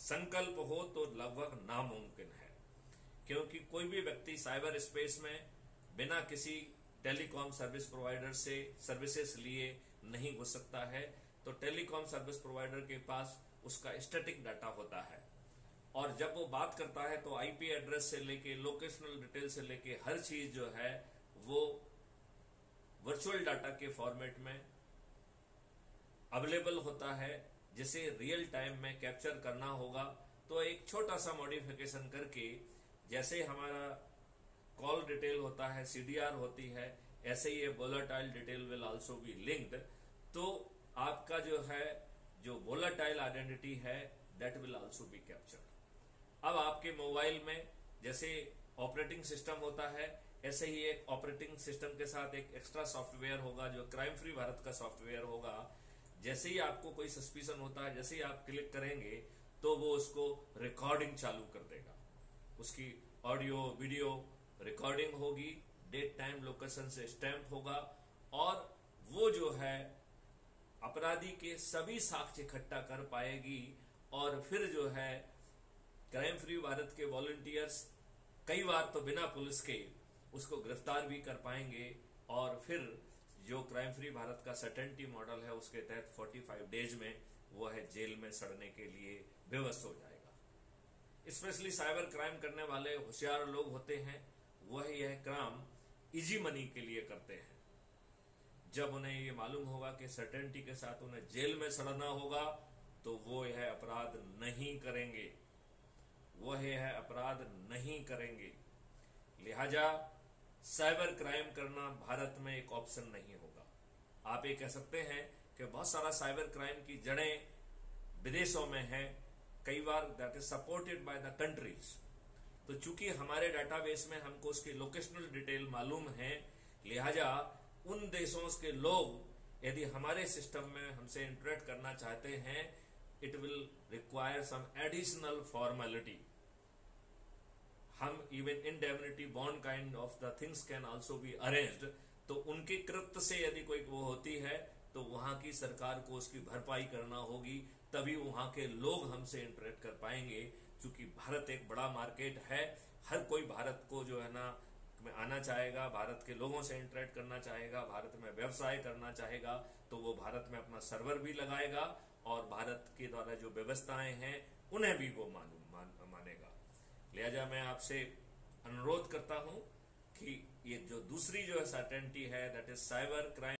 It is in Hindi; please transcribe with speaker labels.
Speaker 1: संकल्प हो तो लगभग नामुमकिन है, क्योंकि कोई भी व्यक्ति साइबर स्पेस में बिना किसी टेलीकॉम सर्विस प्रोवाइडर से सर्विसेज लिए नहीं घुस सकता है। तो टेलीकॉम सर्विस प्रोवाइडर के पास उसका स्टैटिक डाटा होता है, और जब वो बात करता है तो आईपी एड्रेस से लेके लोकेशनल डिटेल से लेके हर चीज जो है वो वर्चुअल डाटा के फॉर्मेट में अवेलेबल होता है, जिसे रियल टाइम में कैप्चर करना होगा। तो एक छोटा सा मॉडिफिकेशन करके, जैसे हमारा कॉल डिटेल होता है, सीडीआर होती है, ऐसे ही ये volatile detail will also be linked. तो आपका जो वोलेटाइल आइडेंटिटी है that will also be captured. अब आपके मोबाइल में जैसे ऑपरेटिंग सिस्टम होता है, ऐसे ही एक ऑपरेटिंग सिस्टम के साथ एक एक्स्ट्रा सॉफ्टवेयर होगा जो क्राइम फ्री भारत का सॉफ्टवेयर होगा। जैसे ही आपको कोई सस्पिशन होता है, जैसे ही आप क्लिक करेंगे तो वो उसको रिकॉर्डिंग चालू कर देगा, उसकी ऑडियो वीडियो रिकॉर्डिंग होगी, डेट टाइम लोकेशन से स्टैंप होगा, और वो जो है अपराधी के सभी साक्ष्य इकट्ठा कर पाएगी। और फिर जो है क्राइम फ्री भारत के वॉलंटियर्स कई बार तो बिना पुलिस के उसको गिरफ्तार भी कर पाएंगे, और फिर जो क्राइम फ्री भारत का सर्टेनिटी मॉडल है उसके तहत 45 डेज में वो है जेल में सड़ने के लिए बेबस हो जाएगा। स्पेशली साइबर क्राइम करने वाले होशियार लोग होते हैं, वह यह काम इजी मनी के लिए करते हैं। जब उन्हें ये मालूम होगा कि सर्टेनिटी के साथ उन्हें जेल में सड़ना होगा तो वो यह अपराध नहीं करेंगे, वह यह अपराध नहीं करेंगे। लिहाजा साइबर क्राइम करना भारत में एक ऑप्शन नहीं होगा। आप ये कह सकते हैं कि बहुत सारा साइबर क्राइम की जड़ें विदेशों में है, कई बार that is supported by the countries. तो चूंकि हमारे डाटाबेस में हमको उसकी लोकेशनल डिटेल मालूम है, लिहाजा उन देशों के लोग यदि हमारे सिस्टम में हमसे इंटरेक्ट करना चाहते हैं, it will require some additional formality. हम even indemnity bond kind of the things can also be arranged. तो उनके कृत्य से यदि कोई वो होती है तो वहां की सरकार को उसकी भरपाई करना होगी, तभी वहां के लोग हमसे इंटरेक्ट कर पाएंगे। क्योंकि भारत एक बड़ा मार्केट है, हर कोई भारत को जो है ना में आना चाहेगा, भारत के लोगों से इंटरेक्ट करना चाहेगा, भारत में व्यवसाय करना चाहेगा, तो वो भारत में अपना सर्वर भी लगाएगा और भारत के द्वारा जो व्यवस्थाएं हैं उन्हें भी वो मानेगा। लिहाजा मैं आपसे अनुरोध करता हूं कि ये जो दूसरी जो है सर्टेनिटी है दैट इज साइबर क्राइम